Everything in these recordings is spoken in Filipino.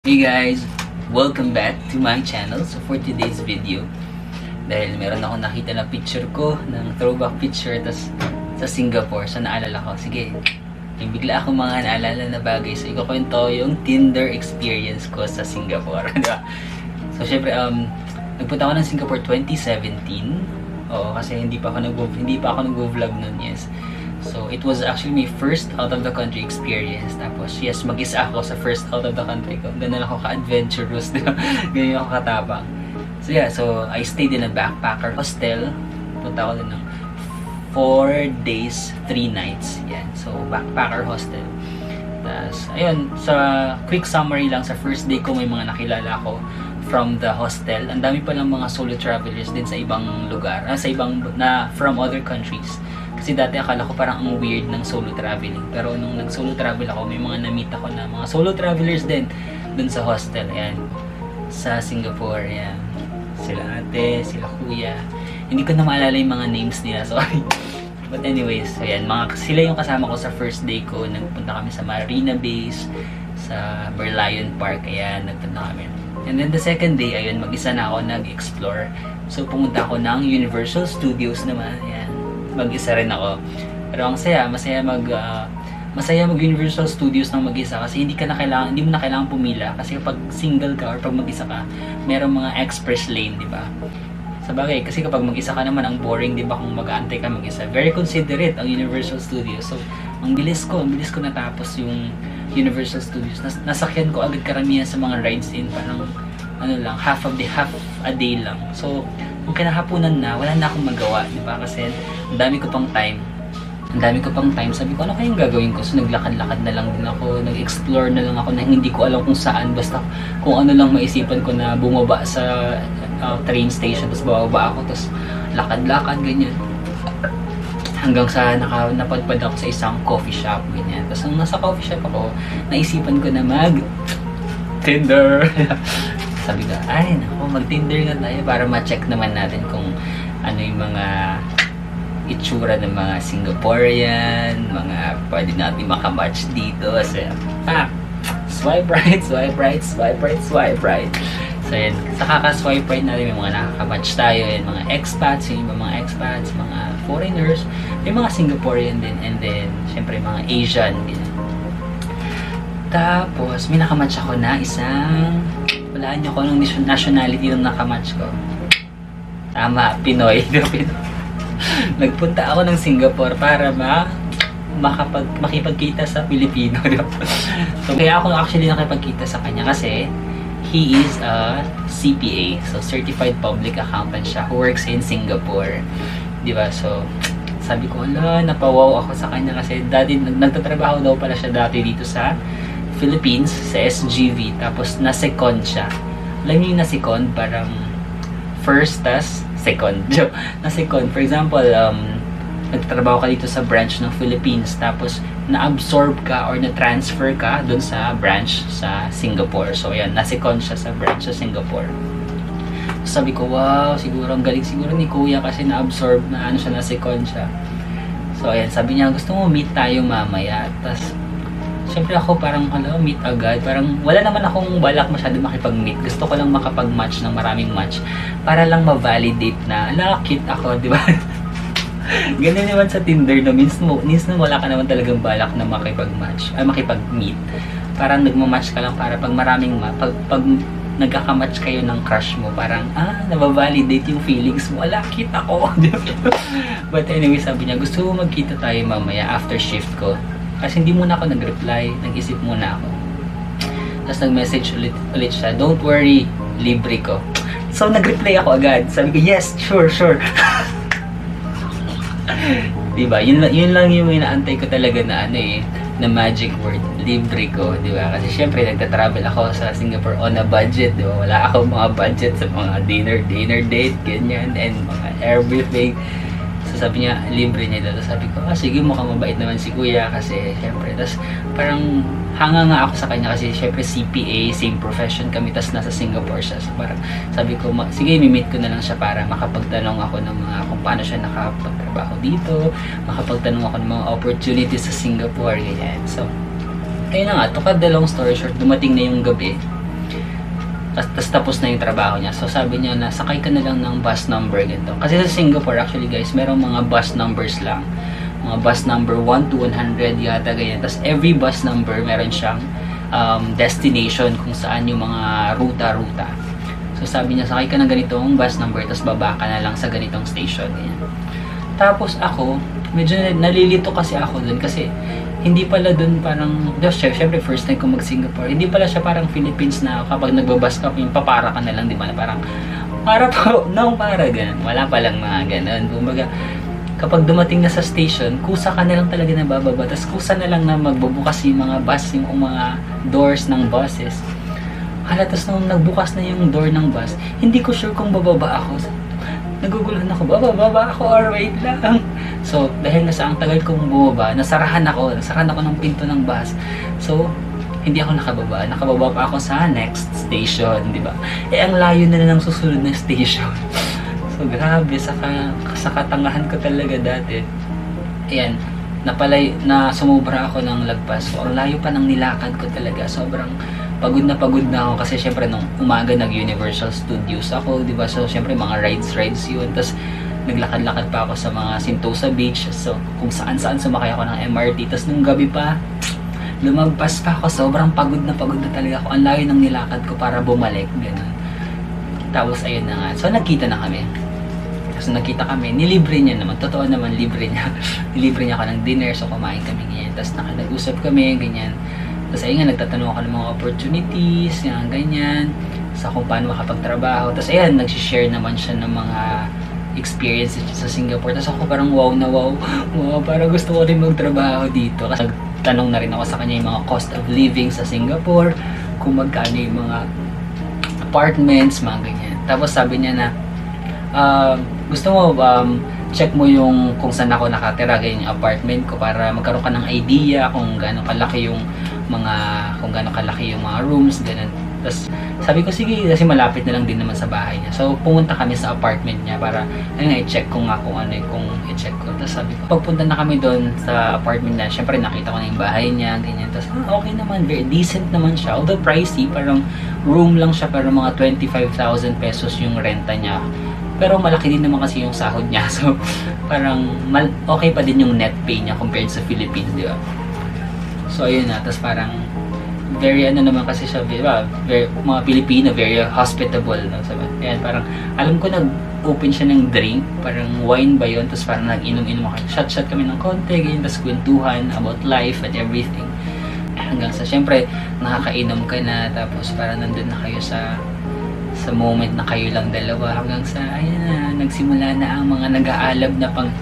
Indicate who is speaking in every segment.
Speaker 1: Hey guys! Welcome back to my channel. So for today's video, dahil meron ako nakita na picture ko ng throwback picture sa Singapore. So naalala ko, sige, may bigla akong mga naalala na bagay. So ikukwento yung Tinder experience ko sa Singapore. Diba? So syempre, nagpunta ako ng Singapore 2017. Oo, kasi hindi pa ako nag-vlog nun, yes. So, it was actually my first out of the country experience. Tapos, yes, mag-isa ako sa first out of the country ko. Ganun ako ka-adventurous, diba? Ganyan ako katapang. So, yeah. So, I stayed in a backpacker hostel. Punta ako din ng 4 days, 3 nights. Yan. So, backpacker hostel. Tapos, ayun. Sa quick summary lang, sa first day ko, may mga nakilala ko from the hostel. Ang dami palang mga solo travelers din sa ibang lugar. From other countries. Kasi dati akala ko parang ang weird ng solo traveling. Pero nung nag-solo travel ako, may mga na-meet ako na mga solo travelers din dun sa hostel. Ayan. Sa Singapore. Ayan. Sila ate, sila kuya. Hindi ko na maalala yung mga names nila. Sorry. But anyways, so ayan. Sila yung kasama ko sa first day ko. Nagpunta kami sa Marina Base, sa Merlion Park. Ayan. Nagpunta kami. And then the second day, ayun, mag-isa na ako nag-explore. So pumunta ako ng Universal Studios naman. Ayan. Mag-isa rin ako. Pero ang masaya mag Universal Studios ng mag-isa kasi hindi mo na kailangan pumila kasi kapag single ka or pag mag-isa ka, merong mga express lane, di ba? Sabagay, kasi kapag mag-isa ka naman, ang boring, di ba, kung mag-aantay ka mag-isa. Very considerate ang Universal Studios. So, ang bilis ko natapos yung Universal Studios. Nasakyan ko agad karamihan sa mga rides in parang half a day lang. So, kung kinahaponan na, wala na akong magawa, di ba? Kasi ang dami ko pang time. Sabi ko, ano kayang gagawin ko? So, naglakad-lakad na lang din ako, nag-explore na lang ako na hindi ko alam kung saan. Basta kung ano lang maisipan ko na bumaba sa train station, tapos bababa ako, tapos lakad-lakad, ganyan. Hanggang sa napadpad ako sa isang coffee shop, ganyan. Tapos nung nasa coffee shop ako, naisipan ko na mag-Tinder. Sabi ko, ay nako, mag-Tinder nga tayo para ma-check naman natin kung ano yung mga itsura ng mga Singaporean, mga pwede natin makamatch dito. So, swipe right. So, yan, sa kaka-swipe right natin, may mga nakakamatch tayo, yan, mga expats, mga foreigners, may mga Singaporean din, and then, syempre, mga Asian, ganyan. Tapos, may nakamatch ako na isang, walaan nyo ko anong nationality ng nakamatch ko. Tama, Pinoy. Nagpunta ako ng Singapore para makipagkita sa Pilipino. So, kaya ako actually nakipagkita sa kanya kasi he is a CPA. So, Certified Public Accountant siya who works in Singapore. Diba? So, sabi ko, napawaw ako sa kanya kasi dati, nagtatrabaho daw pala siya dati dito sa Philippines, sa SGV, tapos na-second siya. Alam niyo yung na-second, parang first, tas second. Na-second, for example, nagtatrabaho ka dito sa branch ng Philippines, tapos na-absorb ka or na-transfer ka dun sa branch sa Singapore. So, ayan, na-second siya sa branch sa Singapore. So, sabi ko, wow, siguro ang galing siguro ni Kuya kasi na-absorb na na-second siya. So, ayan, sabi niya, gusto mo meet tayo mamaya. Tapos, siyempre ako parang, meet agad. Parang wala naman akong balak masyado makipag-meet. Gusto ko lang makapag-match ng maraming match para lang ma-validate na, cute ako, di ba? Ganun naman sa Tinder, no? Minsan wala ka naman talagang balak na makipag-match, makipag-meet. Parang nagmamatch ka lang para pag maraming pag nagkakamatch kayo ng crush mo, parang, nababalidate yung feelings mo. Cute ako. But anyway, sabi niya, gusto mo magkita tayo mamaya after shift ko. Kasi hindi muna ako nag-reply, nag-isip muna ako. Tapos nag-message ulit siya, don't worry, libre ko. So nag-reply ako agad. Sabi ko, yes, sure. Diba? Yun lang yung inaantay ko talaga na na magic word, libre ko, diba? Kasi syempre nagta-travel ako sa Singapore on a budget, diba? Wala akong mga budget sa mga dinner date, ganyan, and mga everything. So sabi niya, libre niya daw. Sabi ko, sige, mukhang mabait naman si Kuya kasi syempre, tas parang hanga nga ako sa kanya kasi syempre CPA, same profession kami, tas nasa Singapore siya. So parang sabi ko, sige, mimit ko na lang siya para makapagtanong ako ng mga kung paano siya nakapagtrabaho dito, makapagtanong ako ng mga opportunities sa Singapore, ganyan. So, ayun na nga, to cut the long story short, dumating na yung gabi. Tapos tapos na yung trabaho niya. So sabi niya na sakay ka na lang ng bus number ganito. Kasi sa Singapore actually guys, merong mga bus numbers lang. Mga bus number 1 to 100 yata ganyan. Tapos every bus number meron siyang destination kung saan yung mga ruta-ruta. So sabi niya sakay ka ng ganitong bus number tapos baba ka na lang sa ganitong station. Ganyan. Tapos ako, medyo nalilito kasi ako dun kasi hindi pala dun parang, syempre first time ko mag-Singapore, hindi pala siya parang Philippines na kapag nagbabas ka, papara ka na lang, di ba? Na parang, para po, no, para ganun. Wala palang mga ganun. Kumbaga, kapag dumating na sa station, kusa ka na lang talaga na bababa. Tapos kusa na lang na magbubukas yung mga bus, yung mga doors ng buses. Hala, tapos nung nagbukas na yung door ng bus, hindi ko sure kung bababa ako. Naguguluhan ako, bababa ako or wait lang. So, dahil nasa ang tagal kong bumaba, nasarahan ako ng pinto ng bus. So, hindi ako nakababa. Nakababa pa ako sa next station, di ba? Eh, ang layo na ng susunod na station. So, grabe, sa katangahan ko talaga dati. Ayan, sumubra ako ng lagpas. So, ang layo pa ng nilakad ko talaga. Sobrang pagod na ako kasi syempre nung umaga nag-Universal Studios ako, di ba? So, syempre mga rides yun. Tapos, naglakad-lakad pa ako sa mga Sentosa Beach. So, kung saan-saan sumakay ako ng MRT. Tapos, nung gabi pa, lumagpas pa ako. Sobrang pagod na talaga ako. Ang layo ng nilakad ko para bumalik. Ganun. Tapos, ayun na nga. So, nagkita na kami. Tapos, nagkita kami. Nilibre niya naman. Totoo naman, libre niya. Nilibre niya ako ng dinner. So, kumain kami ganyan. Tapos, nag-usap kami, ganyan. Tapos ayun nga, nagtatanong ako ng mga opportunities, ganyan, sa kung paano makapagtrabaho. Tapos ayan, nag-share naman siya ng mga experiences sa Singapore. Tapos ako parang wow, parang gusto ko rin magtrabaho dito. Kasi nagtanong na rin ako sa kanya yung mga cost of living sa Singapore, kung magkano yung mga apartments, mga ganyan. Tapos sabi niya na, gusto mo, check mo yung kung saan ako nakatira, ganyan yung apartment ko para magkaroon ka ng idea kung gaano kalaki yung mga rooms, ganun. Tapos sabi ko sige, kasi malapit na lang din naman sa bahay niya. So pumunta kami sa apartment niya para i-check ko nga kung ano kung i-check ko. Tapos sabi ko, pagpunta na kami doon sa apartment niya, syempre nakita ko na yung bahay niya, ganyan. Tapos okay naman, very decent naman siya. Although pricey, parang room lang siya, pero mga 25,000 pesos yung renta niya. Pero malaki din naman kasi yung sahod niya. So, parang okay pa din yung net pay niya compared sa Philippines, di ba? So, ayun na. Tapos parang very naman kasi siya, di ba? Mga Pilipino, very hospitable. No? So, ayan, parang alam ko nag-open siya ng drink. Parang wine ba yun? Tapos parang nag-inom-inom ako. Shot kami ng konti, ganyan. Tapos kwentuhan about life and everything. Hanggang sa, syempre, nakakainom ka na. Tapos parang nandun na kayo sa moment na kayo lang dalawa hanggang sa ayun na nagsimula na ang mga nag-aalab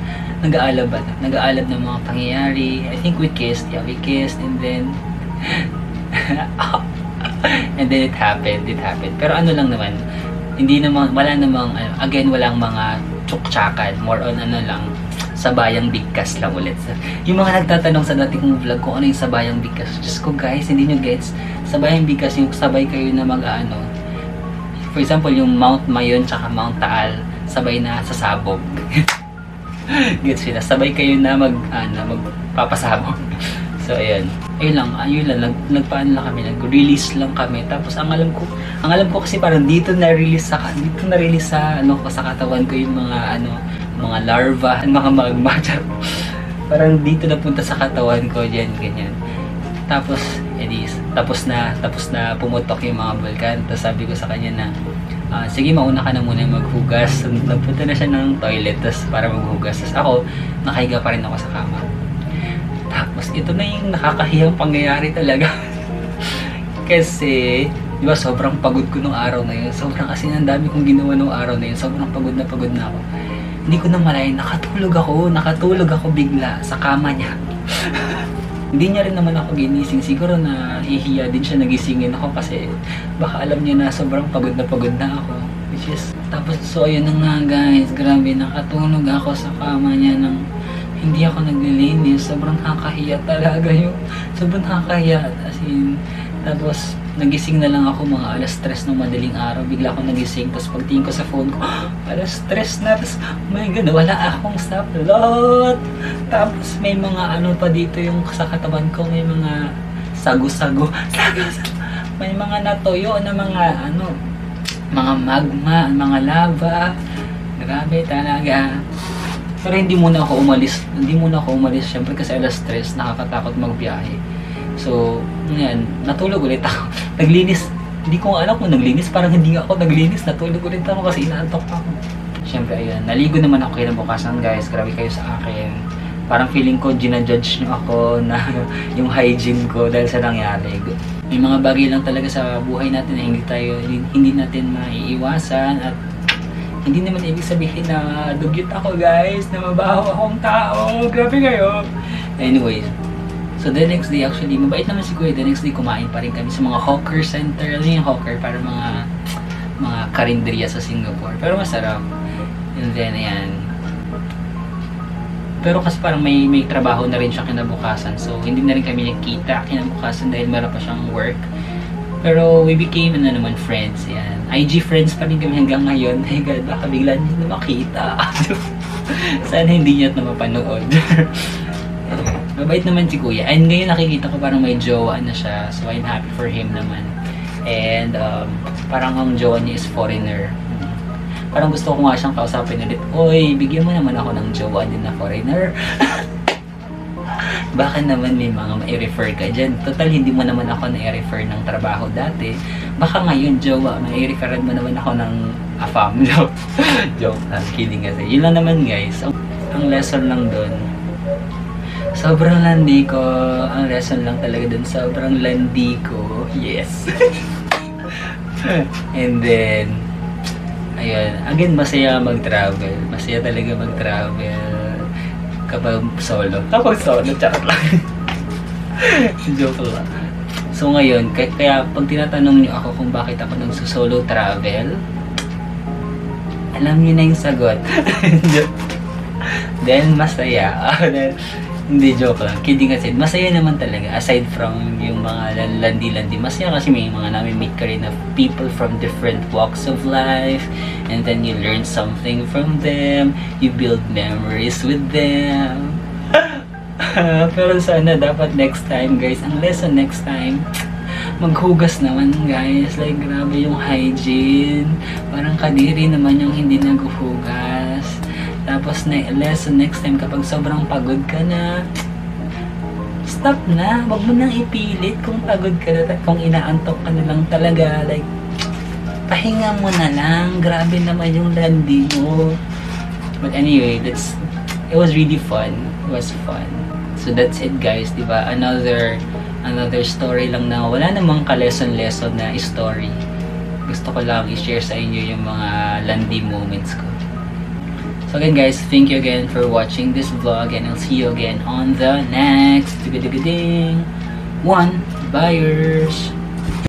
Speaker 1: na mga pangyayari. I think we kissed and then it happened. Pero ano lang naman, wala namang walang mga tsuktsakan, more on lang, sabayang bigkas lang ulit. Yung mga nagtatanong sa dati kong vlog kung ano yung sabayang bigkas, just ko guys, hindi nyo gets. Sabayang bigkas yung sabay kayo na for example, yung Mount Mayon tsaka Mount Taal, sabay na sasabog. Gets sila. Sabay kayo na magpapasabog. So, ayun. Ayun lang. Nagpaano lang kami. Nag-release lang kami. Tapos, ang alam ko kasi parang dito na-release sa katawan ko yung mga larva, mga magma. Parang dito napunta sa katawan ko, dyan, ganyan. Tapos, tapos na pumutok yung mga bulkan. Tapos sabi ko sa kanya na, sige, mauna ka na muna maghugas. Nagpunta na siya ng toilet para maghugas. Tapos ako, nakahiga pa rin ako sa kama. Tapos, ito na yung nakakahiyang pangyayari talaga. Kasi, di ba, sobrang pagod ko nung araw na yun. Sobrang asin, ang dami kong ginawa nung araw na yun. Sobrang pagod na ako. Hindi ko na malayan, nakatulog ako bigla sa kama niya. Hindi niya rin naman ako ginising. Siguro na ihiya din siya nagisingin ako kasi baka alam niya na sobrang pagod na ako. Which is, tapos so ayun na nga guys, grabe, nakatulog ako sa kama niya nang hindi ako naglilinis. Sobrang nakakahiya talaga yung, sobrang nakakahiya. As in, tapos nagising na lang ako mga alas 3 ng madaling araw. Bigla ako nagising. Tapos pagtingin ko sa phone ko, alas 3 na. Tapos, oh my God, wala akong saplot. Tapos may mga pa dito yung sa katawan ko. May mga sago-sago. May mga natuyo na mga mga magma, mga lava. Grabe talaga. Pero hindi muna ako umalis. Syempre kasi alas 3, nakakatakot magbiyahe. So, yan, natulog ulit ako. Naglinis. Hindi ko alam kung naglinis. Parang hindi ako naglinis. Natulog ulit ako kasi inaantok ako. Syempre, ayan. Naligo naman ako kinabukasan, guys. Grabe kayo sa akin. Parang feeling ko, ginajudge nyo ako na yung hygiene ko dahil sa nangyari. May mga bagay lang talaga sa buhay natin na hindi natin maiiwasan. At hindi naman ibig sabihin na dugyot ako, guys. Na mabaho akong tao. Grabe kayo. Anyway. So the next day, actually, mabait naman si Kuya. The next day, kumain pa rin kami sa mga hawker center. Ano yung hawker? Para mga karinderya sa Singapore. Pero masarap. And then, ayan. Pero kasi parang may trabaho na rin siya kinabukasan. So, hindi na rin kami nagkita kinabukasan dahil meron pa siyang work. Pero we became friends. Ayan. IG friends pa rin kami hanggang ngayon. Hey God, baka bigla niyo na makita. Sana hindi niya ito mapanood. Mabait naman si Kuya. And ngayon nakikita ko parang may jowa na siya. So I'm happy for him naman. And parang ang jowa niya is foreigner. Parang gusto ko nga siyang kausapin ulit. Oy, bigyan mo naman ako ng jowa din na foreigner. Baka naman may mga mai-refer ka dyan. Total, hindi mo naman ako na-refer ng trabaho dati. Baka ngayon, jowa, mai-referan mo naman ako ng AFAM. Joke. Kidding kasi. Yun lang naman, guys. Ang lesson lang doon. Sobrang landi ko. Ang lesson lang talaga dun. Sobrang landi ko. Yes. And then, ayun. Again, masaya mag-travel. Masaya talaga mag-travel. Kapag solo. Charot lang. Joke lang. So ngayon, kaya pag tinatanong niyo ako kung bakit ako nagsusolo travel, alam niyo na yung sagot. Then, masaya. Hindi, joke lang. Kidding aside. Masaya naman talaga. Aside from yung mga landi-landi. Masaya kasi may mga nami-meet ka rin of people from different walks of life. And then you learn something from them. You build memories with them. Pero sana dapat next time, guys. Ang lesson next time, maghugas naman, guys. Like, grabe yung hygiene. Parang kadiri naman yung hindi naghuhugas. Tapos lesson next time kapag sobrang pagod ka na, stop na. Wag mo nang ipilit kung pagod ka na, kung inaantok ka na lang talaga. Like, pahinga mo na lang. Grabe naman yung landi mo. But anyway, it was really fun. It was fun. So that's it, guys, diba? Another story lang na wala namang ka-lesson-lesson na story. Gusto ko lang i-share sa inyo yung mga landi moments ko. So again, guys, thank you again for watching this vlog, and I'll see you again on the next one. Buyers!